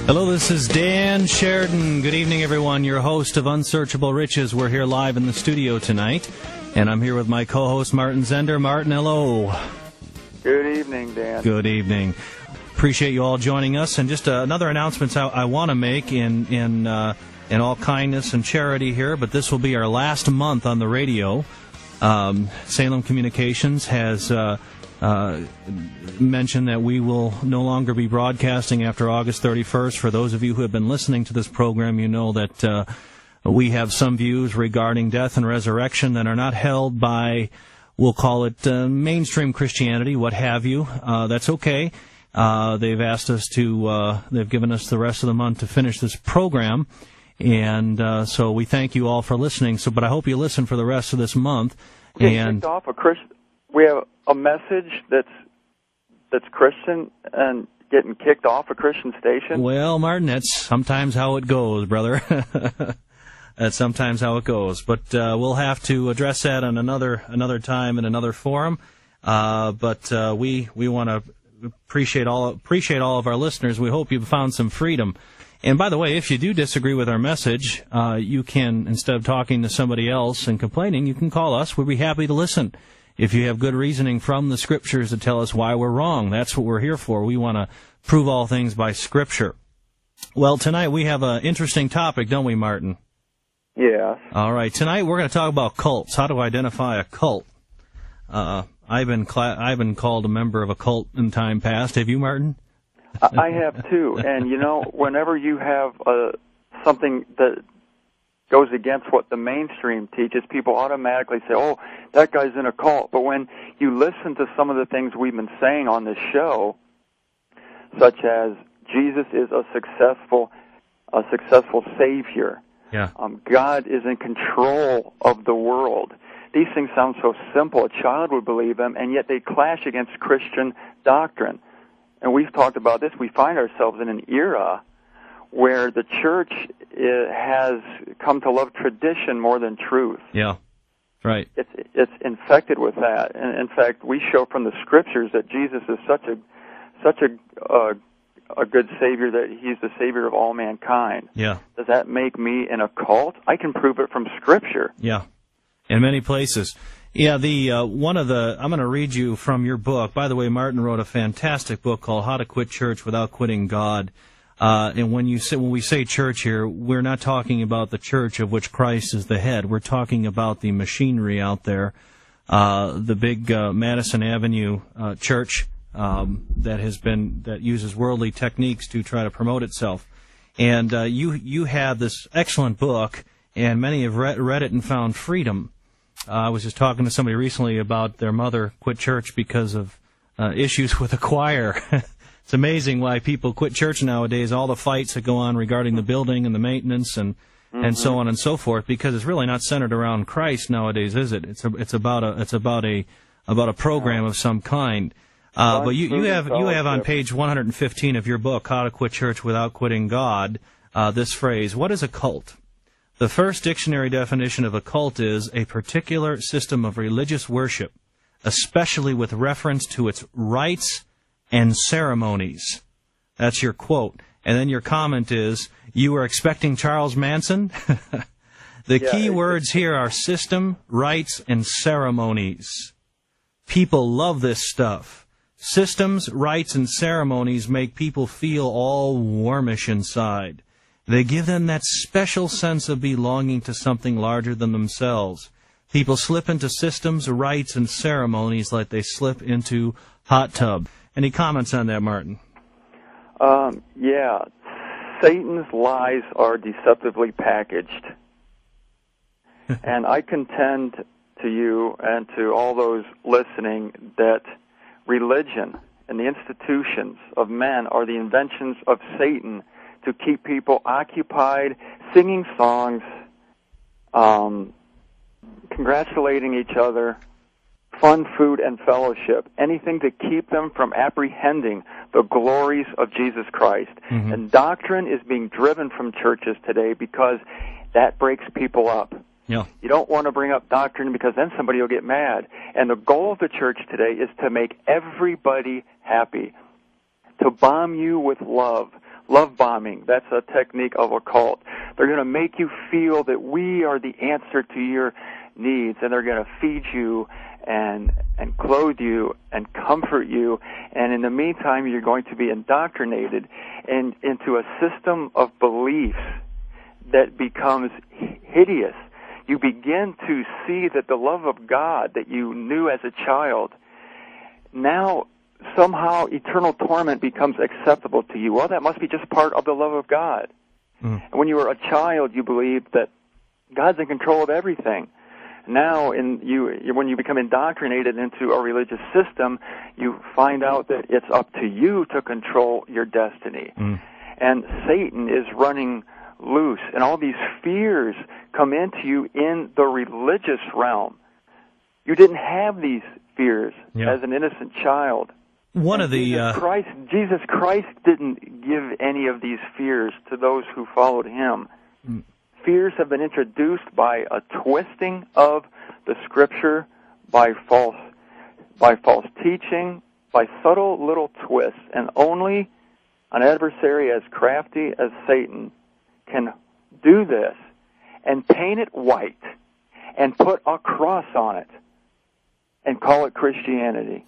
Hello, this is Dan Sheridan. Good evening, everyone. Your host of Unsearchable Riches. We're here live in the studio tonight, and I'm here with my co-host, Martin Zender. Martin, hello. Good evening, Dan. Good evening. Appreciate you all joining us. And just another announcement I want to make in all kindness and charity here, but this will be our last month on the radio. Salem Communications has mentioned that we will no longer be broadcasting after August 31st. For those of you who have been listening to this program, you know that we have some views regarding death and resurrection that are not held by, we'll call it mainstream Christianity, what have you. That's okay. They've asked us to, they've given us the rest of the month to finish this program, and so we thank you all for listening. But I hope you listen for the rest of this month. And we have a message that's Christian and getting kicked off a Christian station? Well, Martin, that's sometimes how it goes, brother. That's sometimes how it goes. But we'll have to address that on another time in another forum. But we want to appreciate all of our listeners. We hope you've found some freedom. And by the way, if you do disagree with our message, you can, instead of talking to somebody else and complaining, you can call us. We'll be happy to listen. If you have good reasoning from the Scriptures to tell us why we're wrong, that's what we're here for. We want to prove all things by Scripture. Well, tonight we have an interesting topic, don't we, Martin? Yes. All right. Tonight we're going to talk about cults. How to identify a cult. I've been called a member of a cult in time past. Have you, Martin? I have too. And you know, whenever you have something that goes against what the mainstream teaches, people automatically say, oh, that guy's in a cult. But when you listen to some of the things we've been saying on this show, such as Jesus is a successful Savior, yeah. God is in control of the world. These things sound so simple, a child would believe them, and yet they clash against Christian doctrine. And we've talked about this. We find ourselves in an era where the church has come to love tradition more than truth. Yeah, right. It's infected with that. And in fact, we show from the Scriptures that Jesus is such a good Savior that He's the Savior of all mankind. Yeah. Does that make me in a cult? I can prove it from Scripture. Yeah, in many places. Yeah, I'm going to read you from your book. By the way, Martin wrote a fantastic book called How to Quit Church Without Quitting God. And when we say church here, we're not talking about the church of which Christ is the head. We're talking about the machinery out there, the big Madison Avenue church that uses worldly techniques to try to promote itself. And you have this excellent book, and many have read it and found freedom. I was just talking to somebody recently about their mother quit church because of issues with a choir. It's amazing why people quit church nowadays, all the fights that go on regarding the building and the maintenance and so on and so forth, because it's really not centered around Christ nowadays, is it? It's about a program of some kind. But you have on page 115 of your book, How to Quit Church Without Quitting God, this phrase, what is a cult? The first dictionary definition of a cult is a particular system of religious worship, especially with reference to its rites and ceremonies. That's your quote. And then your comment is, you were expecting Charles Manson? The key words here are system, rites, and ceremonies. People love this stuff. Systems, rites, and ceremonies make people feel all warmish inside. They give them that special sense of belonging to something larger than themselves. People slip into systems, rites, and ceremonies like they slip into hot tub. Any comments on that, Martin? Yeah. Satan's lies are deceptively packaged. And I contend to you and to all those listening that religion and the institutions of men are the inventions of Satan to keep people occupied, singing songs, congratulating each other, fun, food, and fellowship, anything to keep them from apprehending the glories of Jesus Christ. Mm-hmm. And doctrine is being driven from churches today because that breaks people up. Yeah. You don't want to bring up doctrine because then somebody will get mad. And the goal of the church today is to make everybody happy, to bomb you with love, love bombing. That's a technique of a cult. They're going to make you feel that we are the answer to your needs, and they're going to feed you and clothe you and comfort you, and in the meantime you're going to be indoctrinated into a system of beliefs that becomes hideous. You begin to see that the love of God that you knew as a child, now somehow eternal torment becomes acceptable to you. Well, that must be just part of the love of God. And when you were a child, you believed that God's in control of everything. Now, when you become indoctrinated into a religious system, you find out that it's up to you to control your destiny. And Satan is running loose, and all these fears come into you in the religious realm. You didn't have these fears as an innocent child. Jesus Christ didn't give any of these fears to those who followed him. Fears have been introduced by a twisting of the Scripture, by false teaching, by subtle little twists, and only an adversary as crafty as Satan can do this and paint it white and put a cross on it and call it Christianity.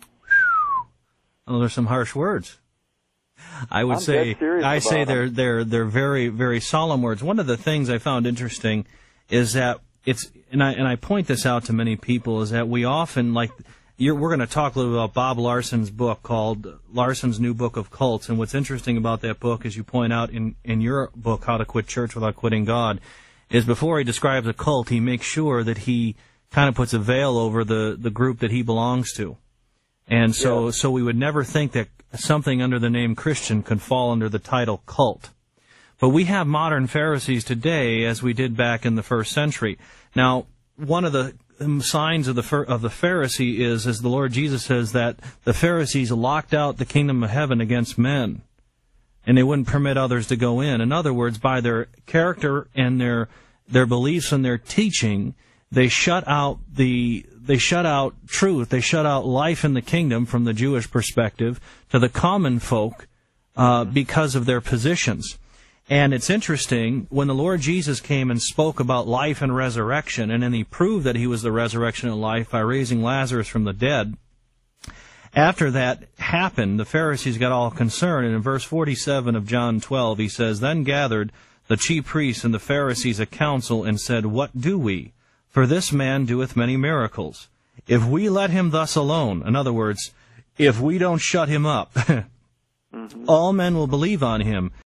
Well, there's some harsh words. I say they're very, very solemn words. One of the things I found interesting is that and I point this out to many people, is that we often, we're going to talk a little about Bob Larson's book called Larson's New Book of Cults, and what's interesting about that book, as you point out in your book, How to Quit Church Without Quitting God, is before he describes a cult, he makes sure that he kind of puts a veil over the group that he belongs to. And so we would never think that something under the name Christian could fall under the title cult. But we have modern Pharisees today, as we did back in the first century. Now, one of the signs of the Pharisee is, as the Lord Jesus says, that the Pharisees locked out the kingdom of heaven against men, and they wouldn't permit others to go in. In other words, by their character and their beliefs and their teaching, they shut out truth. They shut out life in the kingdom from the Jewish perspective to the common folk because of their positions. And it's interesting, when the Lord Jesus came and spoke about life and resurrection, and then he proved that he was the resurrection and life by raising Lazarus from the dead, after that happened, the Pharisees got all concerned. And in verse 47 of John 12, he says, "Then gathered the chief priests and the Pharisees a council, and said, What do we? For this man doeth many miracles. If we let him thus alone," in other words, if we don't shut him up, "all men will believe on him.